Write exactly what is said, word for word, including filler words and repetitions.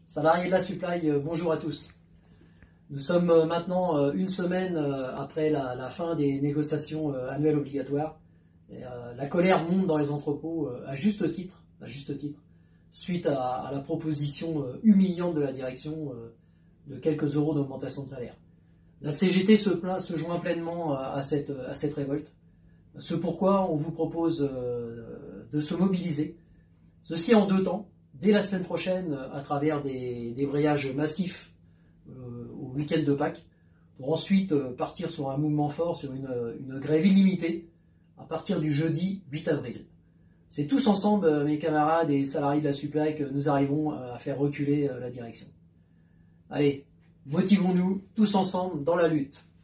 Salariés de la Supply, euh, bonjour à tous. Nous sommes euh, maintenant euh, une semaine euh, après la, la fin des négociations euh, annuelles obligatoires. Et, euh, la colère monte dans les entrepôts euh, à juste titre, à juste titre, suite à, à la proposition euh, humiliante de la direction euh, de quelques euros d'augmentation de salaire. La C G T se, plaint, se joint pleinement euh, à, cette, à cette révolte. Ce pourquoi on vous propose euh, de se mobiliser. Ceci en deux temps. Dès la semaine prochaine, à travers des débrayages massifs euh, au week-end de Pâques, pour ensuite euh, partir sur un mouvement fort, sur une, une grève illimitée, à partir du jeudi huit avril. C'est tous ensemble, mes camarades et salariés de la Supply, que nous arrivons à faire reculer la direction. Allez, motivons-nous tous ensemble dans la lutte.